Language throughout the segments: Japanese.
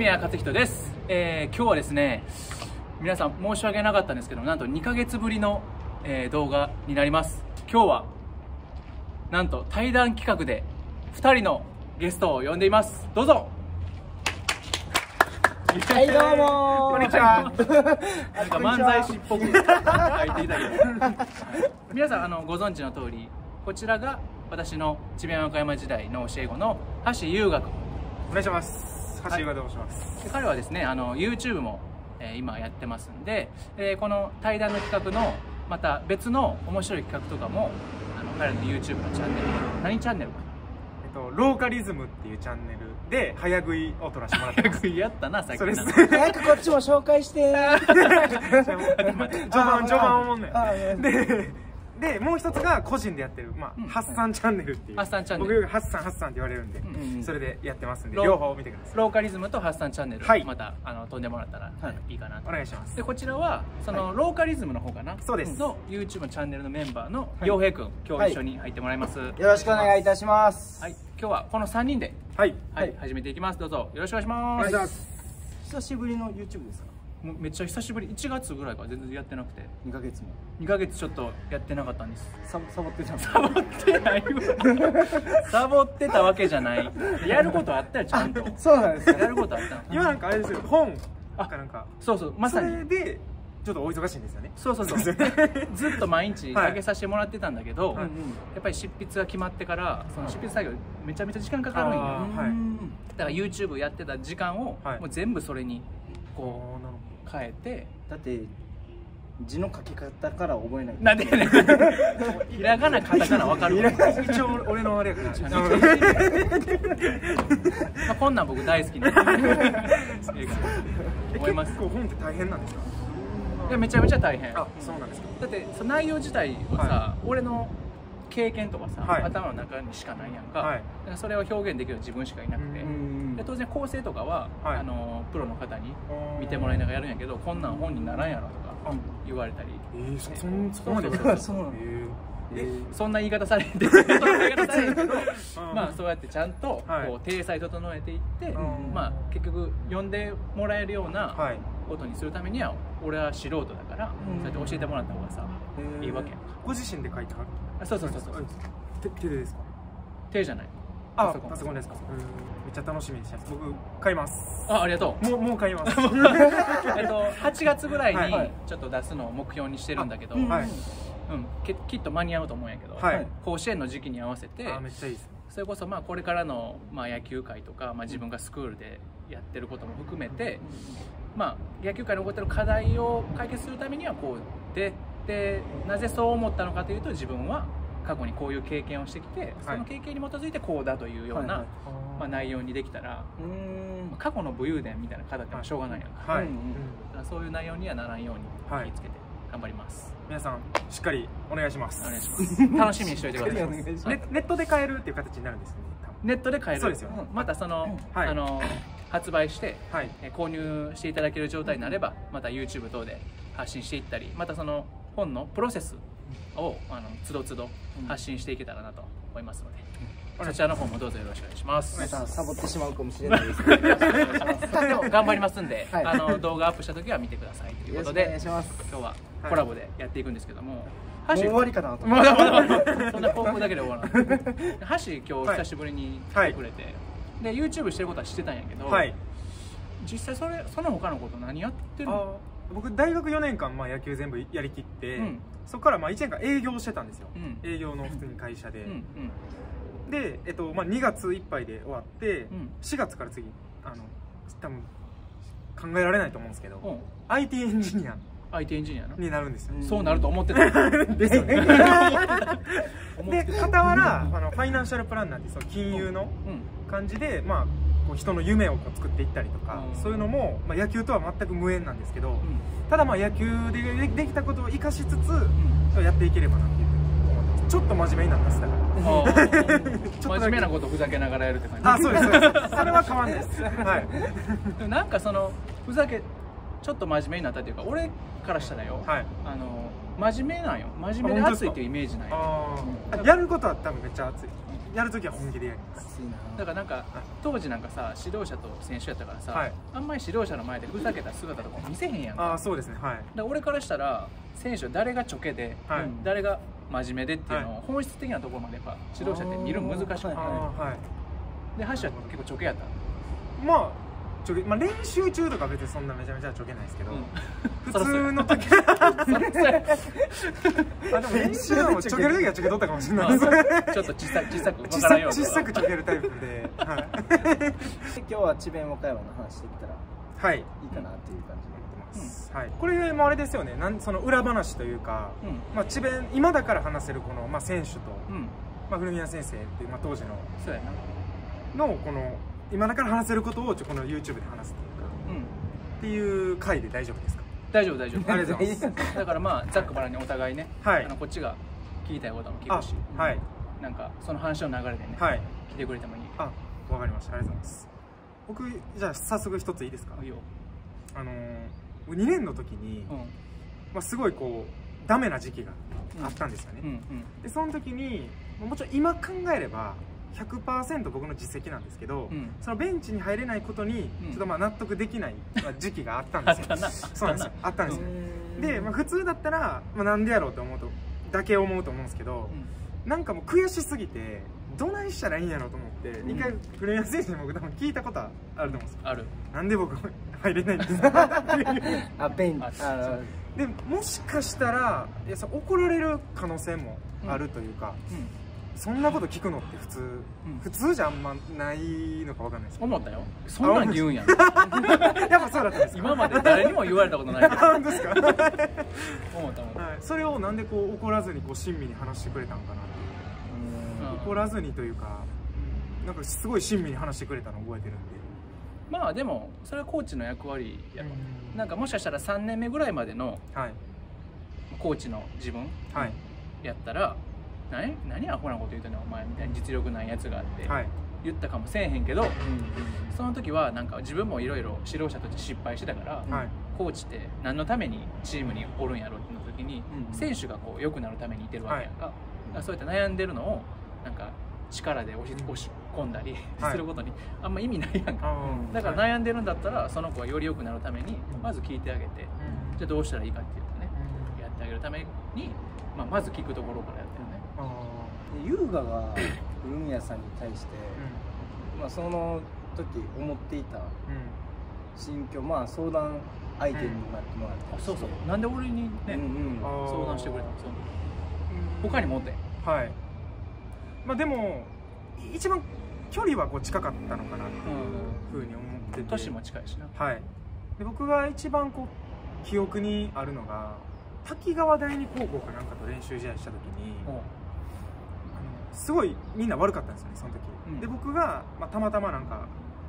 宮克人です。今日はですね、皆さん申し訳なかったんですけど、なんと2ヶ月ぶりの、動画になります。今日はなんと対談企画で2人のゲストを呼んでいます。どうぞ。 はい、どうもこんにちは。なんか漫才師っぽく書いていただけど皆さんご存知の通り、こちらが私の智弁和歌山時代の教え子の橋優雅君。 お願いします。橋優雅と申します。 彼はですね、YouTube も、今やってますんで、この対談の企画のまた別の面白い企画とかも彼の YouTube のチャンネル、何チャンネルか、 ローカリズムっていうチャンネルで早食いを撮らせてもらってます。 早食いやったな、さっき。 そうです。 早くこっちも紹介して序盤思んねん。でもう一つが個人でやってる、ハッサンチャンネルっていう、 ハッサンチャンネル、 僕ハッサンって言われるんで、それでやってますんで、両方見てください。 ローカリズムとハッサンチャンネル、また飛んでもらったらいいかなと。 お願いします。 でこちらはそのローカリズムの方かな、 そうですの YouTube のチャンネルのメンバーの陽平くん、今日一緒に入ってもらいます。 よろしくお願いいたします。 はい、今日はこの3人ではい始めていきます。どうぞよろしくお願いします。 お願いします。 久しぶりの YouTube ですか？ もうめっちゃ久しぶり、1月ぐらいから全然やってなくて、 2ヶ月も 2ヶ月ちょっとやってなかったんです。 サボってたの？ サボってないわ。サボってたわけじゃない。やることあったよ、ちゃんと。 そうなんですか？ やることあったの。 今なんかあれですよ、本かなんか、 そうそう、まさにそれでちょっとお忙しいんですよね。 そうずっと毎日上げさせてもらってたんだけど、やっぱり執筆が決まってからその執筆作業めちゃめちゃ時間かかるんよ。だから YouTube やってた時間をもう全部それにこう変えて。 だって字の書き方から覚えない。 なんでね。ひらがなカタカナわかるわ。 一応俺のあれやから。 こんなん僕大好きな映画思います。 結構本って大変なんですか？ いや、めちゃめちゃ大変。 あ、そうなんですか。 だってその内容自体はさ、俺の経験とかさ、頭の中にしかないやんか。それを表現できる自分しかいなくて、で当然構成とかはプロの方に見てもらいながらやるんやけど、こんなん本にならんやろとか言われたり。 そこまで。 そうなの。 そんな言い方されてるけど、まあそうやってちゃんとこう体裁整えていって、結局読んでもらえるようなことにするためには、俺は素人だからそうやって教えてもらった方がさいいわけやんか。 ご自身で書いてはる？ そう。 手でですか？ 手じゃない。 パソコンですか？めっちゃ楽しみにしてます。僕買います。 ありがとう。 もう買います。 8月ぐらいにちょっと出すのを目標にしてるんだけど、きっと間に合うと思うんやけど、甲子園の時期に合わせて、 めっちゃいいです。 それこそこれからの野球界とか自分がスクールでやってることも含めて、野球界に起こってる課題を解決するためにはこうでなぜそう思ったのかというと、自分は過去にこういう経験をしてきて、その経験に基づいてこうだというような内容にできたら、過去の武勇伝みたいな方ってもしょうがないやんか。そういう内容にはならんように気をつけて頑張ります。 皆さんしっかりお願いします。 お願いします。楽しみにしておいてください。 ネットで買えるっていう形になるんですよね。 ネットで買える。 そうですよ。 またその発売して購入していただける状態になれば、また YouTube 等で発信していったり、またその本のプロセスをつどつど発信していけたらなと思いますので、そちらの方もどうぞよろしくお願いします。 皆さんサボってしまうかもしれないです頑張りますんで、動画アップした時は見てくださいということで、今日はコラボでやっていくんですけども、 もう終わりかなと。 そんな広告だけで終わらない。橋今日久しぶりに来てくれて、で YouTube してることは知ってたんやけど、実際その他のこと何やってるの？ 僕大学4年間野球全部やりきって、そこから1年間営業してたんですよ。営業の普通に会社で。で2月いっぱいで終わって、4月から次多分考えられないと思うんですけど、IT エンジニアになるんですよ。 そうなると思ってた。 ですよね。で傍らファイナンシャルプランナーってその金融の感じで人の夢を作っていったりとか、そういうのも野球とは全く無縁なんですけど、ただ野球でできたことを生かしつつやっていければなっていうふうに思ってます。ちょっと真面目になったっすだから。 真面目なことをふざけながらやるって感じ。 そうです。それは変わんないです。 なんかそのちょっと真面目になったというか、俺からしたらよ、真面目なんよ。真面目で熱いっていうイメージない。 やることは多分めっちゃ熱い。 やるときは本気でやります。 だからなんか当時なんかさ指導者と選手やったからさ、あんまり指導者の前でふざけた姿とか見せへんやんか。 あ、そうですね。はい。 だから俺からしたら選手誰がちょけで、誰が真面目でっていうのを本質的なところまでやっぱ指導者って見るの難しくて、で橋は結構ちょけやった。 まあ練習中とか別にそんなめちゃめちゃちょけないですけど、普通の時あ、でも練習でもちょける時はちょけとったかもしれないです。 ちょっと小さくちょけるタイプで。 今日は智弁和歌山の話できたらいいかなっていう感じで言ってます。 はい。これもあれですよね。その裏話というか、まあ智弁今だから話せるこのまあ選手とまあ古宮先生っていうまあ当時のこの今だから話せることをこの YouTube で話すっていう回で大丈夫ですか？大丈夫。 ありがとうございます。だからまあざっくばらんにお互いね、こっちが聞きたいことも聞くし、なんかその話の流れでね、聞いてくれてもいい。 あ、わかりました。ありがとうございます。僕じゃあ早速一ついいですか？いいよ。2年の時にまあすごいこうダメな時期があったんですよね。でその時にもちろん今考えれば100% 僕の実績なんですけど、そのベンチに入れないことにちょっとまあ納得できない時期があったんですよ。そうなんですよ。あったんですよ。で、まあ、普通だったら、まあ、なんでやろうと思うとだけ思うと思うんですけど、なんかもう悔しすぎてどないしたらいいんやろうと思って一回古宮選手に僕多分聞いたことあると思うんですよ。ある。なんで僕入れないんですかあ、ベンチでもしかしたら怒られる可能性もあるというか、そんなこと聞くのって普通じゃあんまないのかわかんないですけど。 思ったよ。そんなん言うんやん。 やっぱそうだったんですか？ 今まで誰にも言われたことない。 本当ですか？思った。それをなんでこう怒らずにこう親身に話してくれたのかなって。怒らずにというか、なんかすごい親身に話してくれたのを覚えてるんで。 まあでもそれはコーチの役割やろ。なんかもしかしたら3年目ぐらいまでのコーチの自分やったら。何アホなこと言うてんのお前みたいに実力ないやつがあって言ったかもせえへんけど、その時はなんか自分もいろいろ指導者として失敗してたから、コーチって何のためにチームにおるんやろっての時に、選手がこう良くなるためにいてるわけやんか。そうやって悩んでるのをなんか力で押し込んだりすることにあんま意味ないやんか。だから悩んでるんだったらその子がより良くなるためにまず聞いてあげて、じゃあどうしたらいいかっていうのをねやってあげるために、まず聞くところからやってるね。 優雅が古宮さんに対して、その時思っていた心境、相談相手になってもらった。 そうそう。なんで俺にね相談してくれたの？他にもおって。はい。 まあでも一番距離はこう近かったのかなっていうふうに思ってて。 年も近いしな。 はい。で僕が一番こう記憶にあるのが滝川第二高校かなんかと練習試合した時に。すごいみんな悪かったんですよねその時、で僕が、たまたまなんか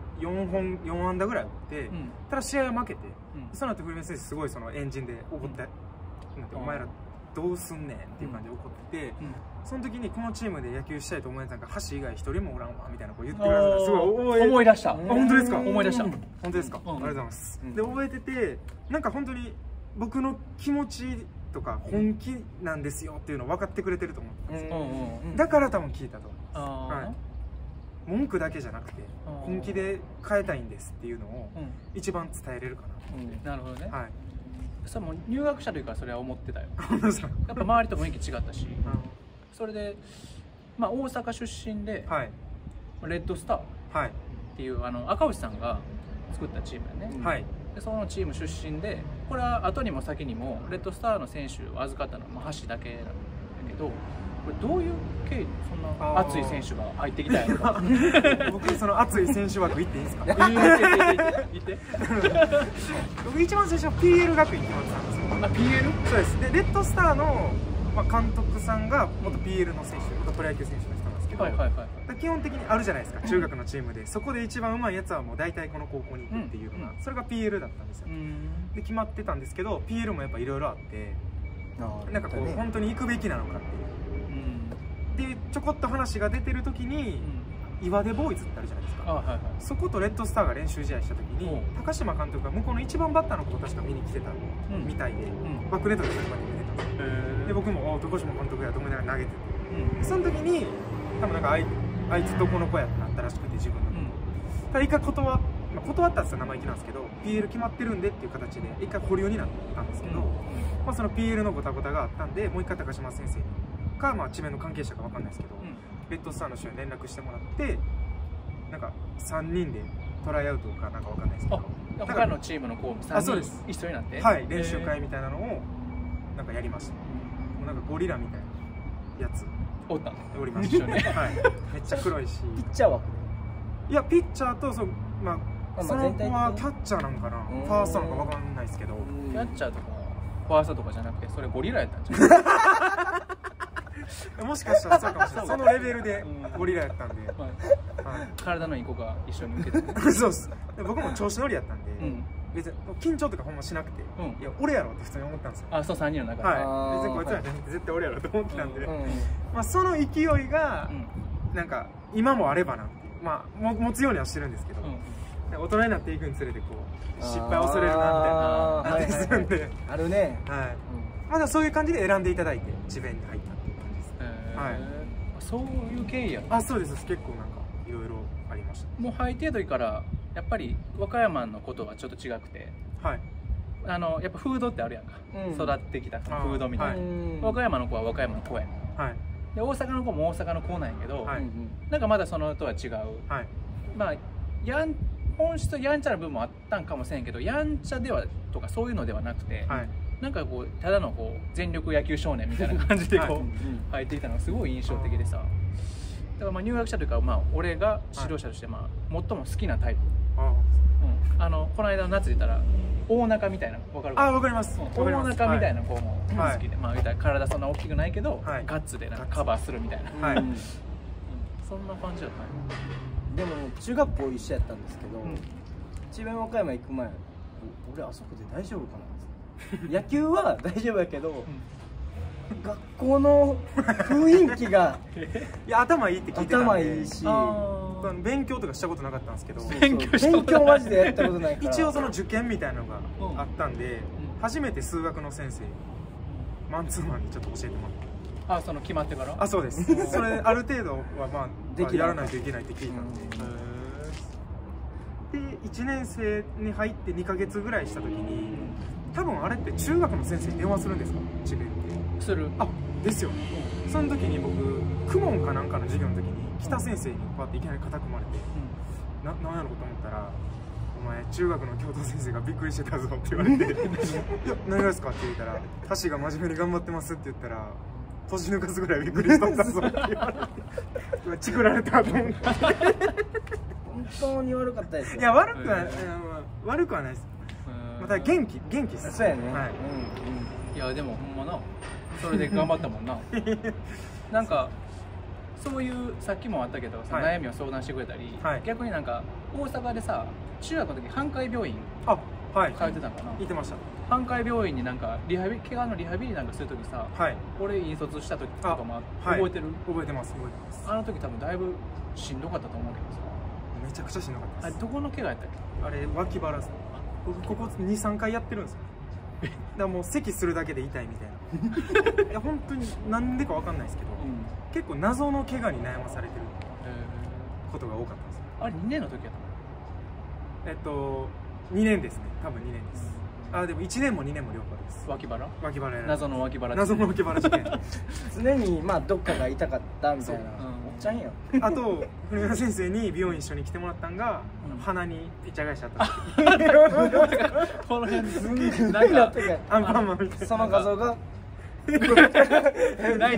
4安打ぐらい打って、ただ試合は負けて、その後古宮選手すごいそのエンジンで怒って、お前らどうすんねんっていう感じで怒ってて、その時にこのチームで野球したいと思えたんか橋以外一人もおらんわみたいなこと言ってくれたんです。すごい思い出した。 本当ですか？ 思い出した。 本当ですか？ありがとうございます。で覚えてて、なんか本当に僕の気持ちとか本気なんですよっていうのを分かってくれてると思ったんですよ。だから多分聞いたと。文句だけじゃなくて本気で変えたいんですっていうのを一番伝えれるかなと思って。 なるほどね。 はい。 それも入学した時からそれは思ってたよ。やっぱ周りと雰囲気違ったし、それで大阪出身でレッドスターっていう赤星さんが作ったチームやね。でそのチーム出身で、これは後にも先にもレッドスターの選手を預かったのは橋だけなんだけど、これどういう経緯でそんな熱い選手が入ってきたんやろ。 僕その熱い選手枠行っていいですか？ 言って。 僕一番最初は PL 学院決まってたんですよ。 PL？ そうです。でレッドスターの監督さんが元 PL の選手、元プロ野球選手の人なんですけど、基本的にあるじゃないですか、中学のチームで。そこで一番うまいやつはもう大体この高校に行くっていうのが、それが PL だったんですよ。で決まってたんですけど、 PL もやっぱいろいろあって、なんかこう本当に行くべきなのかっていうでちょこっと話が出てる時に岩出ボーイズってあるじゃないですか。そことレッドスターが練習試合した時に高島監督が向こうの1番バッターの子を確か見に来てたみたいで、バックネットでそこまで見れたんですよ。で僕も高島監督やと思いながら投げてて、その時に多分なんかあいつどこの子やってなったらしくて、自分のことただ一回断ったんですよ、生意気なんですけど、 PL 決まってるんでっていう形で一回保留になったんですけど、まあ、その PL のごたごたがあったんで、もう一回高島先生か、まあ、智弁の関係者か分かんないですけど、レッドスターの人に連絡してもらって、なんか3人でトライアウトかなんか分かんないですけど、 他のチームの子も3人一緒になって、 はい、練習会みたいなのをなんかやりました。もうなんかゴリラみたいなやつおったおりましたね。はい、めっちゃ黒いし、 ピッチャー枠で、 いやピッチャーとそのその子はキャッチャーなんかな、ファーストなのか分かんないですけど、 キャッチャーとかファーストとかじゃなくて、それゴリラやったんじゃないもしかしたらそうかもしれない。そのレベルでゴリラやったんで、 体のいい子が一緒に受けてそうっす。僕も調子乗りやったんで、別に緊張とかほんましなくて、いや俺やろって普通に思ったんですよ。 あ、そう、3人の中で、 はい、別にこいつらじゃなくて絶対俺やろと思ってたんで、まあその勢いがなんか今もあればなっていう、まあ持つようにはしてるんですけど、大人になっていくにつれてこう失敗恐れるなみたいな感じするんで、 あるね。 はい、まだそういう感じで選んでいただいて智弁に入ったっていう感じです。はい、 そういう経緯やった。 あ、そうです。結構なんかいろいろありました。 もう入ってる時からやっぱり和歌山のことはちょっと違くて、 はい、 やっぱフードってあるやんか、育ってきたフードみたいな、和歌山の子は和歌山の子やん、で大阪の子も大阪の子なんやけど、なんかまだそのとは違う、まあ本質やんちゃな部分もあったんかもしれんけど、やんちゃではとかそういうのではなくて、なんかこうただのこう全力野球少年みたいな感じでこう入っていたのがすごい印象的でさ、だからまあ入学したというか、まあ俺が指導者としてまあ最も好きなタイプ、この間の夏で言ったら大中みたいな、分かるか？ あ、分かります。 大中みたいな子も好きで、まあ言ったら体そんな大きくないけどガッツでなんかカバーするみたいな、そんな感じだったね。 でも中学校一緒やったんですけど、智弁和歌山行く前、俺あそこで大丈夫かな野球は大丈夫やけど、学校の雰囲気がいや頭いいって聞いてたんで、 頭いいし、 勉強とかしたことなかったんですけど、 勉強マジでやったことないから、 一応その受験みたいなのがあったんで、初めて数学の先生マンツーマンにちょっと教えてもらって。 あ、その決まってから？ あ、そうです。それある程度はまあやらないといけないって聞いたんで、で1年生に入って2ヶ月ぐらいした時に、多分あれって中学の先生に電話するんですか、智弁って。する。あ、ですよ。その時に僕公文かなんかの授業の時に北先生にこうやっていきなり肩組まれて、なんやろうと思ったら、お前中学の教頭先生がびっくりしてたぞって言われて、いや何がですかって言ったら、タシが真面目に頑張ってますって言ったら、年抜かすぐらいびっくりしとったぞって言われて、チクられたと思って。 本当に悪かったですよ。 いや悪くはないです。また元気っす。 そうやね。 いやでもほんまな、それで頑張ったもんな。なんかそういうさっきもあったけど、悩みを相談してくれたり、逆になんか大阪でさ、中学の時阪海病院通ってたんかな。 行ってました。 阪海病院になんか怪我のリハビリなんかする時さ、俺引率した時とかも覚えてる？ 覚えてます。 あの時多分だいぶしんどかったと思うけどさ。 めちゃくちゃしんどかったです。 あれどこの怪我やったっけ？ あれ脇腹です。僕ここ 2,3 回やってるんですよ。だからもう咳するだけで痛いみたいな。いや本当になんでかわかんないですけど、結構謎の怪我に悩まされてることが多かったです。 あれ2年の時やった？ 2年ですね。多分2年です。あ、でも1年も2年も両方です。 脇腹や謎の脇腹事件。 常にまあどっかが痛かったみたいな。おっちゃんや。 あと古村先生に美容院一緒に来てもらったんが、鼻にピッチャー返しあったこの辺なんかアンパンマンみたいな。 その画像がない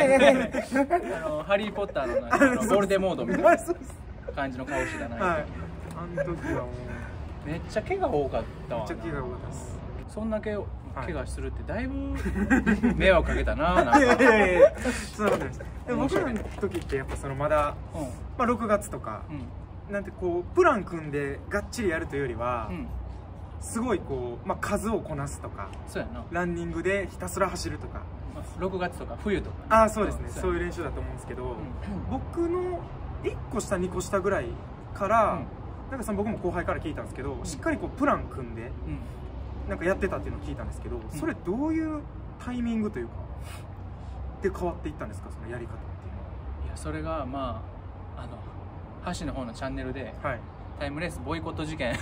ハリー・ポッターのボルデモードみたいな感じの顔してたな。 あの時はもうめっちゃ怪我多かったわ。 めっちゃ怪我多かったです。 そんだけ怪我するってだいぶ迷惑かけたな。なんかいやそんなことないです。でも僕らの時ってやっぱそのまだまあ6月とかなんてこうプラン組んでがっちりやるというよりは、すごいこうまあ数をこなすとか、 そうやな、 ランニングでひたすら走るとか、 6月とか冬とか、 ああそうですね、そういう練習だと思うんですけど、僕の1個下2個下ぐらいからなんかその僕も後輩から聞いたんですけど、しっかりこうプラン組んでなんかやってたっていうのを聞いたんですけど、それどういうタイミングというかで変わっていったんですか、そのやり方っていうのは。 いやそれがまあ橋の方のチャンネルで、 はい、 タイムレースボイコット事件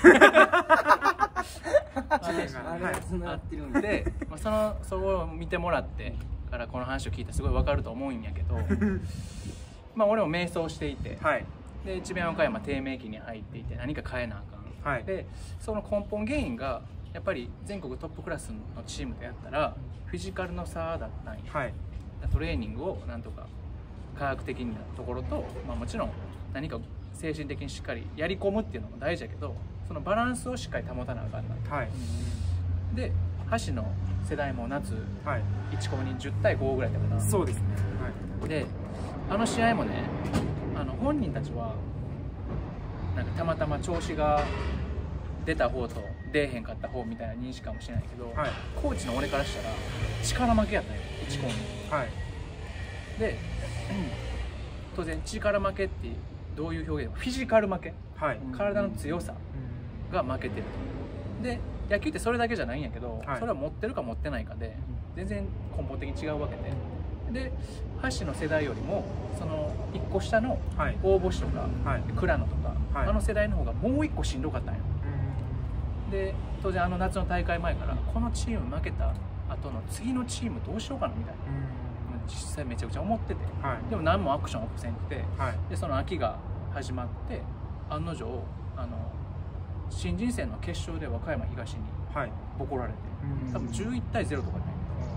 あってそれを見てもらってからこの話を聞いてすごい分かると思うんやけどまあ俺も迷走していて、 はい、 で智弁和歌山低迷期に入っていて何か変えなあかん、はい、でその根本原因がやっぱり全国トップクラスのチームでやったらフィジカルの差だったんや、はい、トレーニングをなんとか科学的なところと、まあ、もちろん何か精神的にしっかりやり込むっていうのも大事だけどそのバランスをしっかり保たなあかんなと、はい、で橋の世代も夏、はい、1校に10対5ぐらいだからそうですね、 はい、で試合もね本人たちはなんかたまたま調子が出た方と出えへんかった方みたいな認識かもしれないけど、はい、コーチの俺からしたら力負けやったよ1校に、はい、で、当然力負けってどういう表現フィジカル負け、はい、体の強さが負けてるで野球ってそれだけじゃないんやけど、はい、それは持ってるか持ってないかで全然根本的に違うわけで橋の世代よりもその1個下の大星とか、はい、倉野とか、はい、世代の方がもう1個しんどかったんよ、で当然夏の大会前からこのチーム負けた後の次のチームどうしようかなみたいな、実際めちゃくちゃ思ってて、はい、でも何もアクション起こせんくて、はい、でその秋が始まって案の定新人戦の決勝で和歌山東にボコられて、はい、多分11対0とかね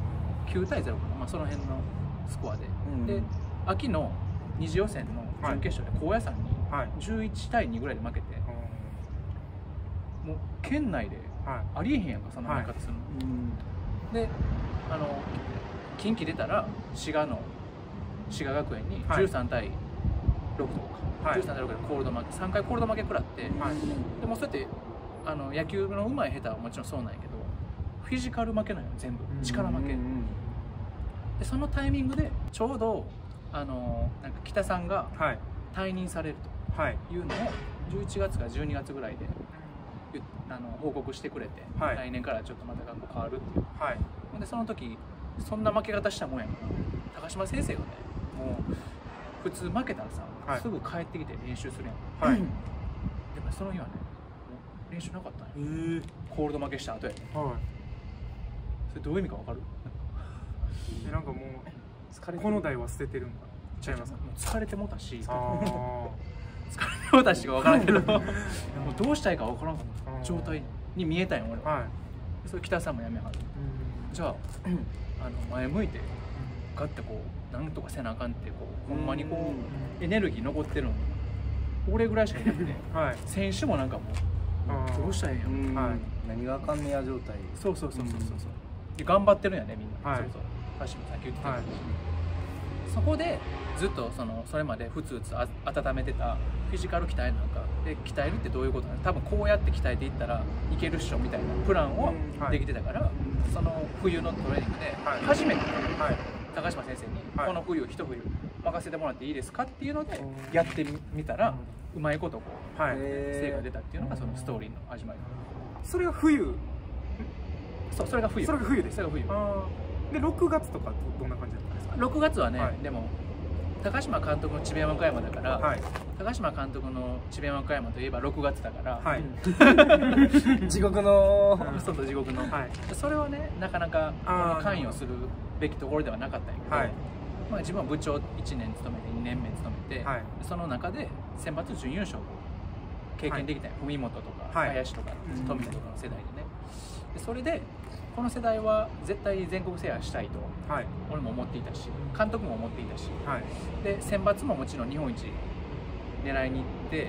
9対0かな、まあ、その辺のスコアで、で秋の二次予選の準決勝で高野山に11対2ぐらいで負けて、もう県内でありえへんやんかそんな負け方するの、で近畿出たら滋賀学園に13対6とか、13対6でコールド負け3回コールド負け食らって、でもそうやって野球の上手い下手はもちろんそうなんやけどフィジカル負けなんよ全部力負けでそのタイミングでちょうどなんか北さんが退任されるというのを11月から12月ぐらいで報告してくれて、来年からちょっとまた学校変わるっていう、でその時そんな負け方したもんやから高島先生がねもう普通負けたらさ、すぐ帰ってきて練習するやん、でもその日はねもう練習なかったんや、コールド負けした後やね、それどういう意味か分かる？ なんかもうこの台は捨ててるんかちゃいますか？ もう疲れてもたし疲れてもたしか分からんけどもうどうしたいか分からんかった状態に見えたんよ俺は、それ北さんもやめはる、じゃあ前向いてガッてこうなんとかせなあかんってこうほんまにこうエネルギー残ってるの俺ぐらいしかいなくて、選手もなんかもうどうしたらいいんやろ、 何があかんねや状態、 そうで頑張ってるんやねみんな、そう橋もさっき言ってたけど、そこでずっとそれまでふつふつ温めてたフィジカル鍛えなんかで鍛えるってどういうことなの、多分こうやって鍛えていったらいけるっしょみたいなプランをできてたから、その冬のトレーニングで初めて高島先生にこの冬一冬任せてもらっていいですかっていうのでやってみたらうまいことこう成果が出たっていうのがそのストーリーの始まり。 それが冬？ そう、それが冬。 それが冬です。 それが冬。 で6月とかどんな感じだったんですか ？6月はね、でも高島監督の智弁和歌山だから、高島監督の智弁和歌山といえば6月だから、 地獄のそう地獄の、それはねなかなか関与するべきところではなかったんやけど、まあ自分は部長1年務めて2年目務めて、その中で選抜準優勝を経験できたんや、文元とか林とか富田とかの世代でね。でそれでこの世代は絶対全国制覇したいと俺も思っていたし、監督も思っていたし、で選抜ももちろん日本一狙いに行って、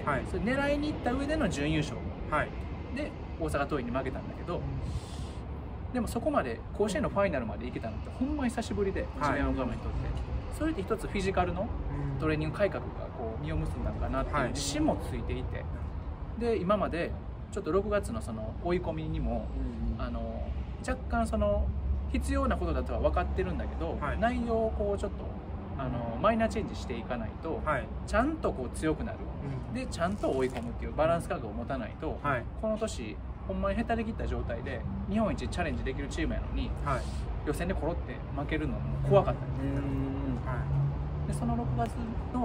それ狙いに行った上での準優勝で大阪桐蔭に負けたんだけど、でもそこまで甲子園のファイナルまで行けたのってほんま久しぶりで智弁和歌山にとって、それで一つフィジカルのトレーニング改革がこう実を結んだのかなっていう自信もついていて、で今までちょっと6月のその追い込みにも若干その必要なことだとは分かってるんだけど、内容をこうちょっとマイナーチェンジしていかないと、ちゃんとこう強くなる、でちゃんと追い込むっていうバランス感覚を持たないと、この年ほんまに下手できった状態で日本一チャレンジできるチームやのに、予選でコロって負けるのも怖かったんです、でその6月の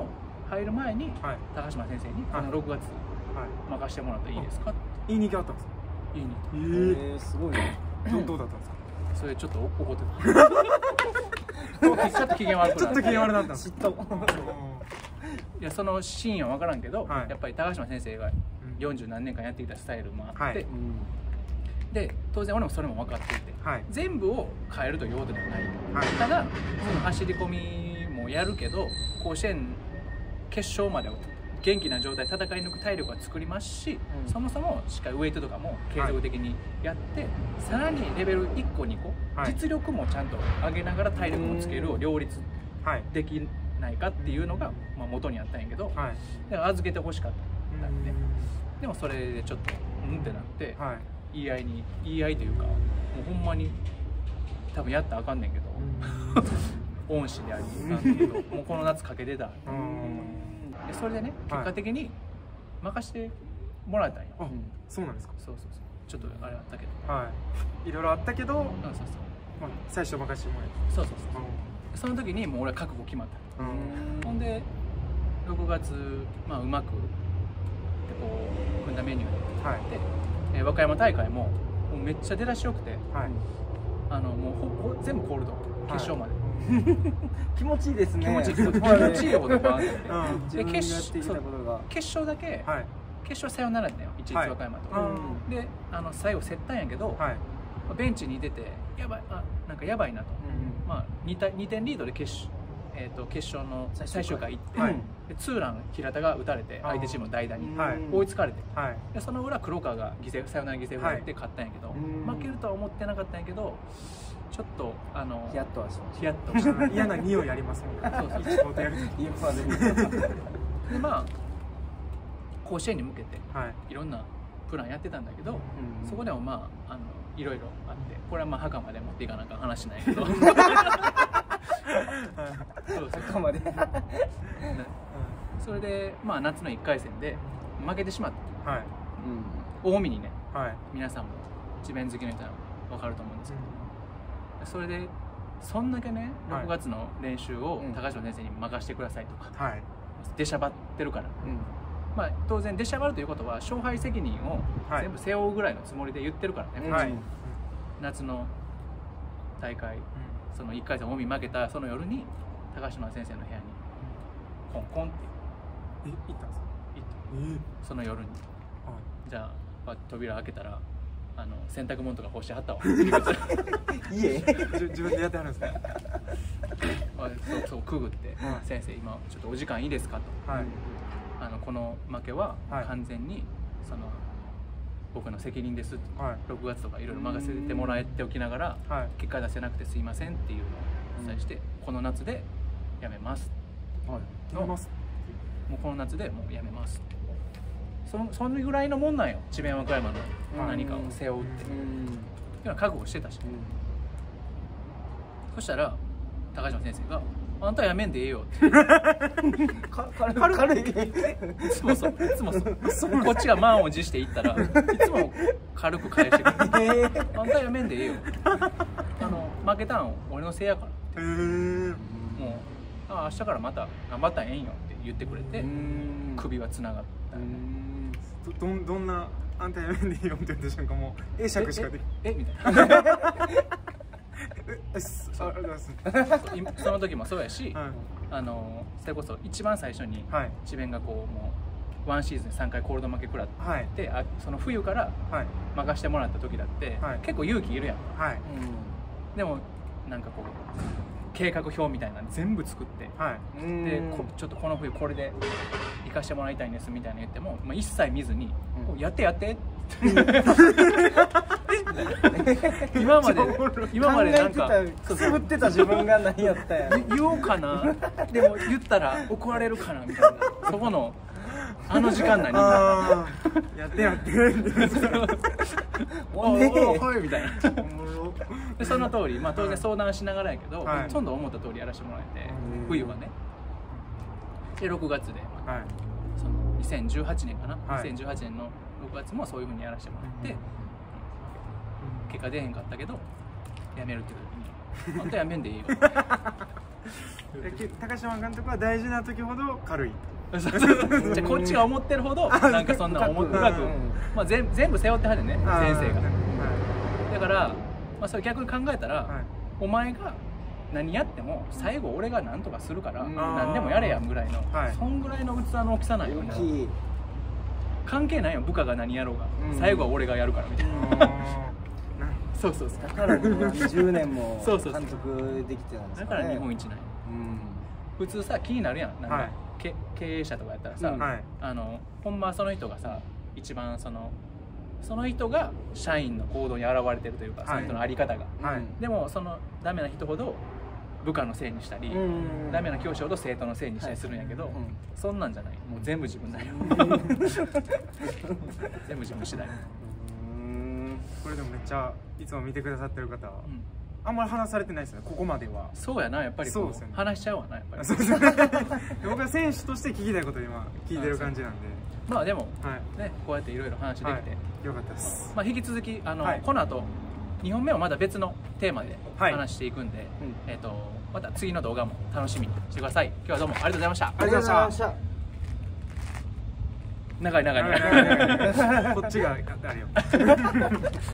入る前に高島先生にこの6月任してもらったらいいですかって言いに行きあったんですか？ 言いに行った。 すごいね。 どうだったんですか？ それちょっと怒ってた。ちょっと機嫌悪くなった。 ちょっと機嫌悪くなったんです。 嫉妬。 いやそのシーンは分からんけど、 はい、 やっぱり高島先生が40何年間やってきたスタイルもあって、はい、で当然俺もそれも分かっていて、はい、全部を変えるということではない、はい、ただその走り込みもやるけど甲子園決勝まで元気な状態で戦い抜く体力は作りますし、そもそもしっかりウエイトとかも継続的にやって、さらにレベル1個2個、実力もちゃんと上げながら体力もつけるを両立できないかっていうのが、まあ、元にあったんやけど、だから預けてほしかったんで、でもそれでちょっとうんってなって、言い合いというかもうほんまに多分やったらあかんねんけど恩師でありなんだけどもうこの夏かけてた。でそれでね結果的に任してもらえたんや。 そうなんですか。 そうちょっとあれあったけど、いろいろあったけど、最初任してもらえた。 そうその時にもう俺は覚悟決まった。ほんで6月まあうまくこう組んだメニューで、和歌山大会もめっちゃ出だしよくて、もう全部コールド決勝まで。 気持ちいいですね。 気持ちいいことがあって、で決勝だけ決勝サヨナラだったよ、一律和歌山と。で最後競ったんやけど、ベンチにいててなんかやばいなと、2点リードで決勝の最終回行って、でツーラン平田が打たれて相手チームの代打に追いつかれて、でその裏黒川がサヨナラ犠牲フライで勝ったんやけど、負けるとは思ってなかったんやけど、ちょっとヒヤッとはしました。 ヒヤッとした嫌な匂いありますもんね。 でまあ甲子園に向けていろんなプランやってたんだけど、そこでもまあいろいろあって、これはまあ墓まで持っていかなきゃ話ないけど墓までそれでまあ夏の1回戦で負けてしまった、近江にね、皆さんも智弁好きの人は分かると思うんですけど、それでそんだけね6月の練習を高島先生に任せてくださいとか、出しゃばってるから、まあ当然出しゃばるということは勝敗責任を全部背負うぐらいのつもりで言ってるからね、夏の大会、その1回戦近江負けたその夜に高島先生の部屋にコンコンって行ったんですか？ 行った、その夜に。じゃあ扉開けたら洗濯物とか干してはったわ。 家自分でやってはるんですか？ そうくぐって「先生今ちょっとお時間いいですか?」と「この負けは完全に僕の責任です」と6月とかいろいろ任せてもらえておきながら結果出せなくてすいませんっていうのをお伝えして、この夏で辞めます、もうこの夏でもう辞めます、そのぐらいのもんなんよ、智弁和歌山の何かを背負うっていうのは覚悟してたし、そしたら高島先生が「あんたやめんでええよ」って軽い。 いつもそうこっちが満を持して言ったらいつも軽く返してくる「あんたやめんでええよ」負けたん俺のせいやから」もう「明日からまた頑張ったらええんよ」って言ってくれて首はつながった。 どんな「あんたやめんでいいよ」って言った瞬間もう会釈しかできないみたいな。その時もそうやし、それこそ一番最初に智弁がこうもうワンシーズン3回コールド負け食らって、その冬から任してもらった時だって結構勇気いるやん。でもなんかこう計画表みたいなの全部作って、でちょっとこの冬これで行かしてもらいたいんですみたいな言っても、一切見ずに「やってやって」今までなんかくすぶってた自分が何やったや言おうかな、でも言ったら怒られるかなみたいな、そこの時間何やってやっておいみたいな。でその通り、当然相談しながらやけど、ほとんど思った通りやらせてもらえて、冬はね。で6月で、その2018年かな、2018年の6月もそういうふうにやらせてもらって、結果出へんかったけど辞めるっていう時に「あんた辞めんでいいよ」 高島監督は大事な時ほど軽い。 じゃあこっちが思ってるほどなんかそんな深く、まあ、全部背負ってはるね先生が。だから、まあ、それ逆に考えたら、お前が何やっても最後俺が何とかするから何でもやれやんぐらいの、そんぐらいの器の大きさなんよね。関係ないよ部下が何やろうが、最後は俺がやるからみたいな。そうそうそう。 だから20年も監督できてたんですかね。 だから日本一ない。普通さ気になるやん。なんか経営者とかやったらさ、ほんまその人がさ一番その人が社員の行動に現れてるというか、その人の在り方が。でもそのダメな人ほど部下のせいにしたり、ダメな教師ほど生徒のせいにしたりするんやけど、そんなんじゃない。もう全部自分だよ。全部自分次第。 これでもめっちゃいつも見てくださってる方、あんまり話されてないですよね、ここまでは。 そうやな、やっぱりこう話しちゃうわな、やっぱり。 僕は選手として聞きたいことを今聞いてる感じなんで、 まあでもね、こうやっていろいろ話できてよかったです。 まあ引き続きこの後2本目はまだ別のテーマで話していくんで、また次の動画も楽しみにしてください。今日はどうもありがとうございました。 ありがとうございました。 長い。 こっちがあれよ。